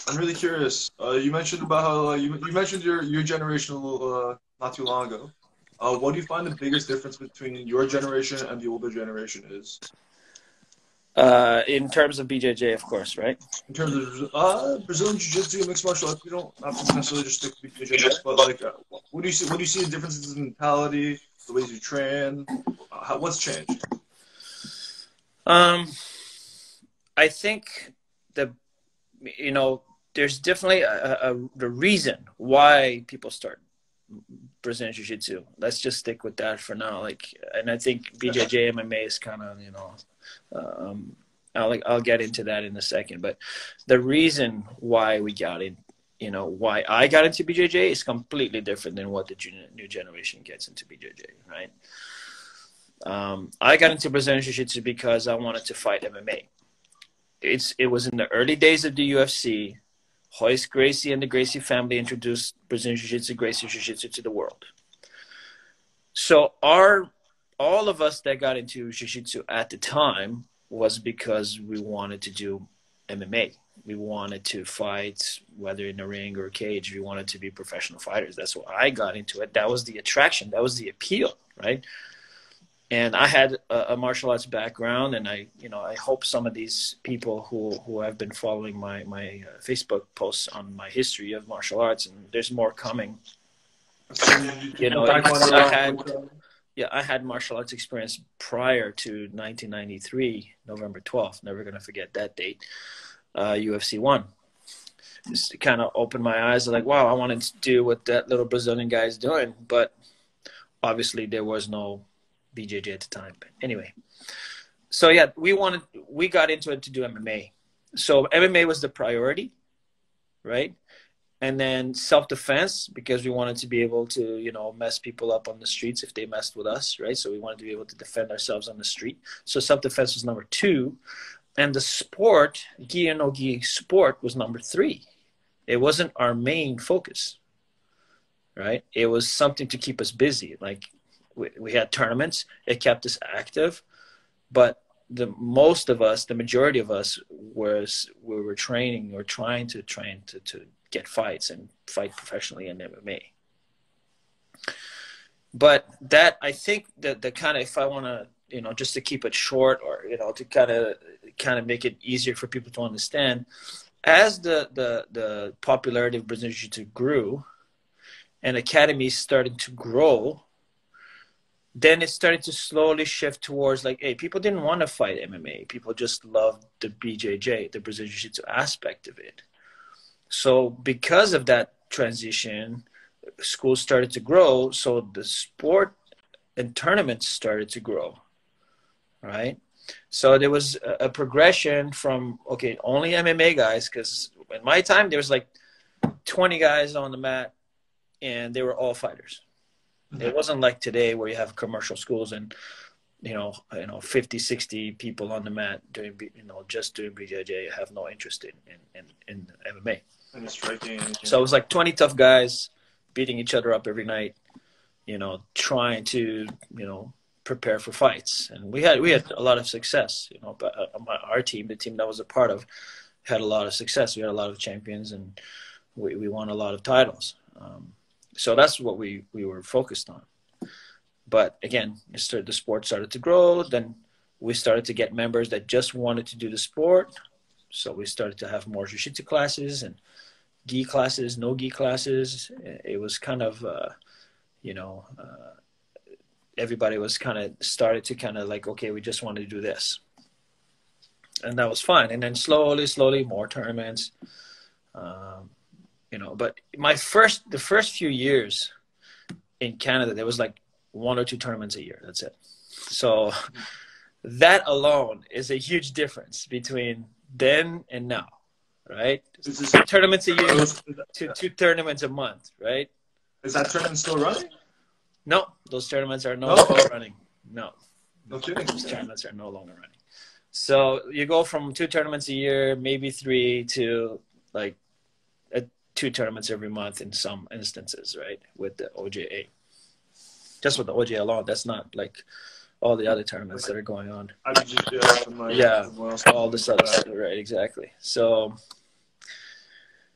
I'm really curious. You mentioned about how you mentioned your generation not too long ago. What do you find the biggest difference between your generation and the older generation is In terms of BJJ, of course, right? in terms of Brazilian Jiu-Jitsu, mixed martial arts? We don't have to necessarily just stick to BJJ, but like, what do you see? What do you see the differences in mentality, the ways you train? What's changed? Um, I think the you know there's definitely the reason why people start Brazilian Jiu Jitsu. Let's just stick with that for now. Like, and I think BJJ MMA is kind of um, I'll get into that in a second. But the reason why we got in, why I got into BJJ is completely different than what the new generation gets into BJJ, right? I got into Brazilian Jiu Jitsu because I wanted to fight MMA. It was in the early days of the UFC. Royce Gracie and the Gracie family introduced Brazilian Jiu-Jitsu, Gracie Jiu-Jitsu to the world. So all of us that got into Jiu-Jitsu at the time was because we wanted to do MMA. We wanted to fight, whether in a ring or a cage. We wanted to be professional fighters. That's why I got into it. That was the attraction. That was the appeal, right? And I had a martial arts background, and I hope some of these people who have been following my Facebook posts on my history of martial arts, and there's more coming. I had martial arts experience prior to 1993, November 12th. Never gonna forget that date. UFC 1. Just kind of opened my eyes. Like, wow, I wanted to do what that little Brazilian guy is doing, but obviously there was no BJJ at the time. But anyway, so yeah, we got into it to do MMA. So MMA was the priority, right? And then self-defense, because we wanted to be able to, mess people up on the streets if they messed with us, right? So we wanted to be able to defend ourselves on the street. So self-defense was number 2. And the sport, gi and no gi sport, was number 3. It wasn't our main focus, right? It was something to keep us busy. Like, we had tournaments. It kept us active. But the majority of us we were training or trying to train to get fights and fight professionally in MMA. But that, I think that the kind of, if I want to, just to keep it short, or, to kind of make it easier for people to understand, as the popularity of Brazilian Jiu-Jitsu grew and academies started to grow, then it started to slowly shift towards like, hey, people didn't want to fight MMA. People just loved the BJJ, the Brazilian Jiu-Jitsu aspect of it. So because of that transition, schools started to grow. So the sport and tournaments started to grow, right? So there was a progression from, okay, only MMA guys, because in my time, there was like 20 guys on the mat, and they were all fighters. It wasn't like today where you have commercial schools and 50, 60 people on the mat doing just doing BJJ, have no interest in MMA. And striking. So it was like 20 tough guys beating each other up every night, trying to prepare for fights. And we had a lot of success. But our team, the team that I was a part of, had a lot of success. We had a lot of champions, and we won a lot of titles. So that's what we were focused on. But again, the sport started to grow. Then we started to get members that just wanted to do the sport. So we started to have more jiu-jitsu classes and gi classes, no gi classes. It was kind of, everybody was kind of started to kind of like, okay, we just want to do this. And that was fine. And then slowly, more tournaments. But the first few years in Canada, there was like 1 or 2 tournaments a year. That's it. So that alone is a huge difference between then and now, right? 2 tournaments a year to 2 tournaments a month, right? Is that tournament still running? No, those tournaments are no longer running. No kidding. Those tournaments are no longer running. So you go from 2 tournaments a year, maybe 3, to like 2 tournaments every month in some instances, right? With the OJA. Just with the OJA alone, that's not like all the other tournaments that are going on. Yeah, all this other stuff, right? Exactly. So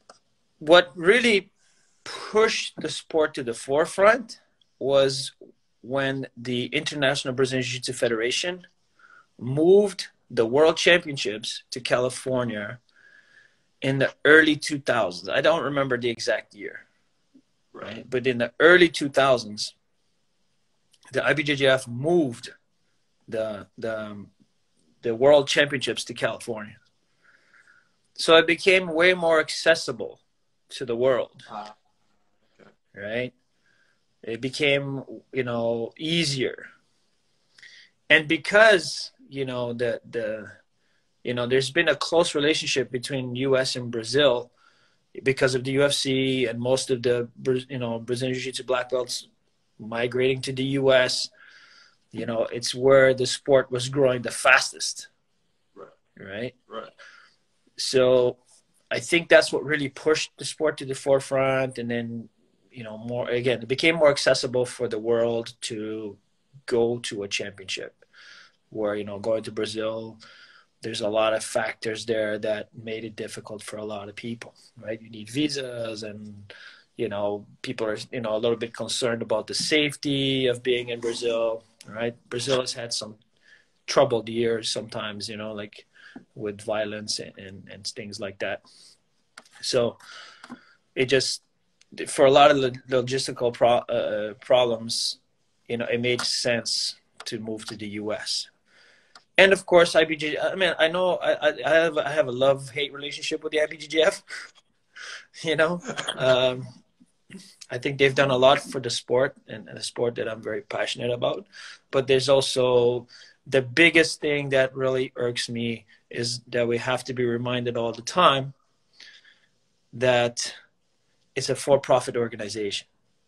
what really pushed the sport to the forefront was when the International Brazilian Jiu-Jitsu Federation moved the World Championships to California in the early 2000s. I don't remember the exact year, right? But in the early 2000s, the IBJJF moved the World Championships to California. So it became way more accessible to the world, right? It became, easier. And because, there's been a close relationship between U.S. and Brazil because of the UFC and most of the, Brazilian Jiu-Jitsu black belts migrating to the U.S., it's where the sport was growing the fastest, right? So I think that's what really pushed the sport to the forefront. And then, it became more accessible for the world to go to a championship where, going to Brazil, there's a lot of factors there that made it difficult for a lot of people, right? You need visas and, people are, a little bit concerned about the safety of being in Brazil, right? Brazil has had some troubled years sometimes, like with violence and things like that. So it just, for a lot of logistical problems, it made sense to move to the U.S. And of course, IBJ. I mean, I know I have a love-hate relationship with the IBJJF. I think they've done a lot for the sport and a sport that I'm very passionate about. But there's also the biggest thing that really irks me is that we have to be reminded all the time that it's a for-profit organization.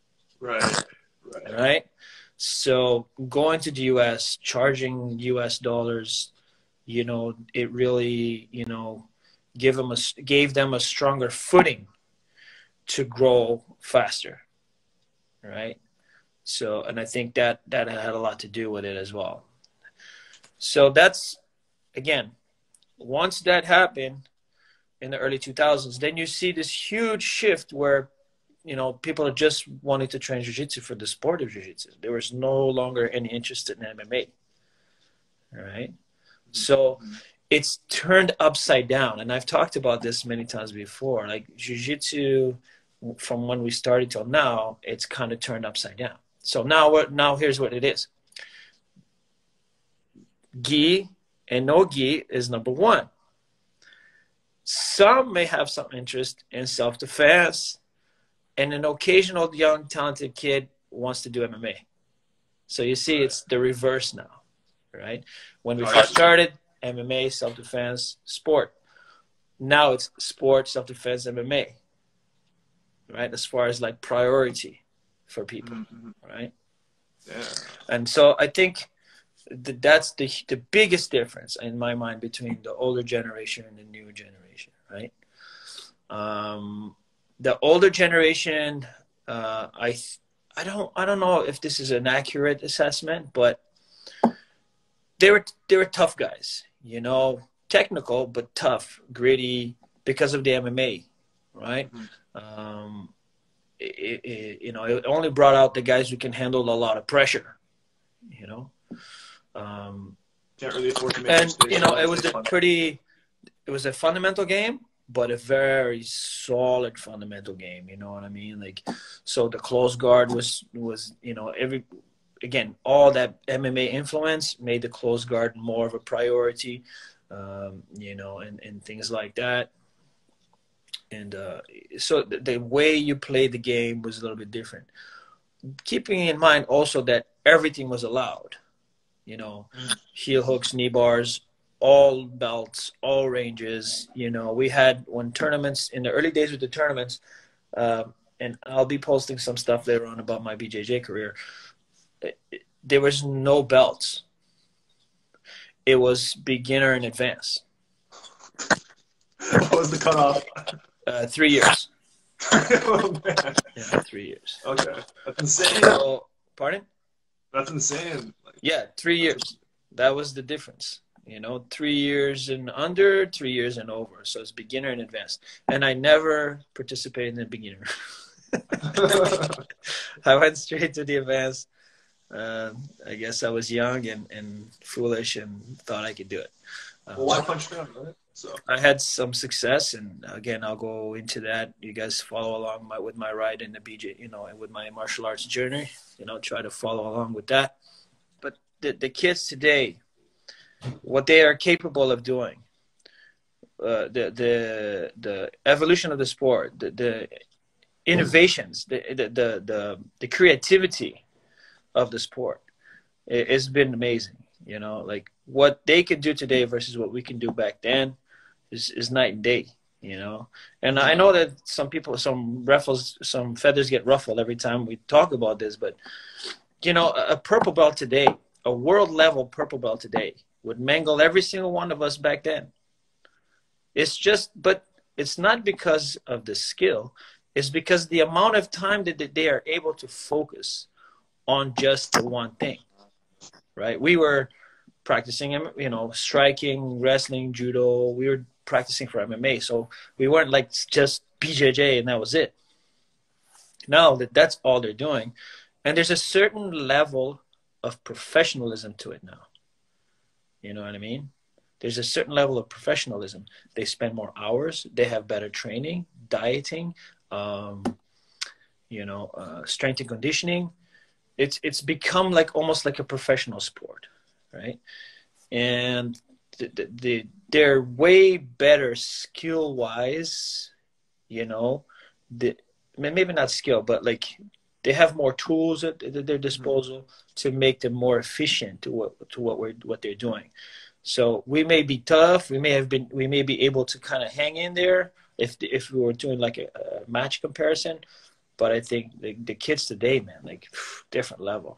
Right? So going to the U.S., charging U.S. dollars, it really, gave them a stronger footing to grow faster, right? So, and I think that had a lot to do with it as well. So that's, again, once that happened in the early 2000s, then you see this huge shift where, people are just wanting to train jiu-jitsu for the sport of jiu-jitsu. There was no longer any interest in MMA, right? So it's turned upside down. And I've talked about this many times before. Like jiu-jitsu, from when we started till now, it's kind of turned upside down. So now here's what it is. Gi and no gi is number one. Some may have some interest in self-defense, and an occasional young, talented kid wants to do MMA. So you see, it's the reverse now, right? When we first started, MMA, self-defense, sport. Now it's sport, self-defense, MMA, right? As far as like priority for people, right? Yeah. And so I think that's the biggest difference in my mind between the older generation and the new generation, right? The older generation, I don't know if this is an accurate assessment, but they were tough guys, technical but tough, gritty because of the MMA, right? It only brought out the guys who can handle a lot of pressure, Can't really afford to make and mistakes. It was a fundamental game, but a very solid fundamental game. You know what I mean? Like, so the close guard was all that MMA influence made the close guard more of a priority, and things like that. And so the way you played the game was a little bit different. Keeping in mind also that everything was allowed, heel hooks, knee bars, all belts, all ranges. We had when tournaments, in the early days with the tournaments, and I'll be posting some stuff later on about my BJJ career, there was no belts. It was beginner and advanced. What was the cutoff? 3 years. Oh, man. Yeah, 3 years. Okay. That's insane. So, pardon? That's insane. Yeah, 3 years. That was the difference. You know, 3 years and under, 3 years and over. So it's beginner and advanced. And I never participated in the beginner. I went straight to the advanced. I guess I was young and foolish and thought I could do it. Well, why punch down, right? So I had some success, and again, I'll go into that. You guys follow along with my ride in the BJ, you know, and with my martial arts journey. You know, try to follow along with that. But the kids today, what they are capable of doing, the evolution of the sport, the innovations, the creativity of the sport, it's been amazing. You know, like what they can do today versus what we can do back then is night and day. You know, and I know that some people, some feathers get ruffled every time we talk about this, but you know, a purple belt today, a world level purple belt today, would mangle every single one of us back then. It's just, but it's not because of the skill. It's because the amount of time that they are able to focus on just the one thing, right? We were practicing, you know, striking, wrestling, judo. We were practicing for MMA. So we weren't like just BJJ and that was it. Now that's all they're doing. And there's a certain level of professionalism to it now. You know what I mean? There's a certain level of professionalism. They spend more hours. They have better training, dieting, you know, strength and conditioning. It's become like almost like a professional sport, right? And they're way better skill-wise, you know. Maybe not skill, but like they have more tools at their disposal to make them more efficient to what they're doing. So we may be tough. We may be able to kind of hang in there if we were doing like a match comparison. But I think the kids today, man, like different level.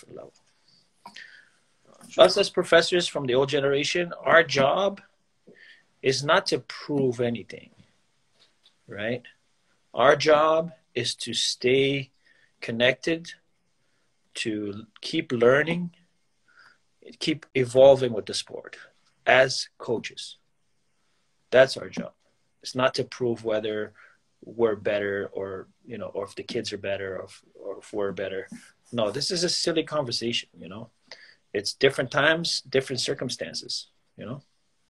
Us as professors from the old generation, our job is not to prove anything, right? Our job is to stay connected, to keep learning, keep evolving with the sport as coaches. That's our job. It's not to prove whether we're better or, you know, or if the kids are better or if we're better. No, this is a silly conversation, you know. It's different times, different circumstances, you know.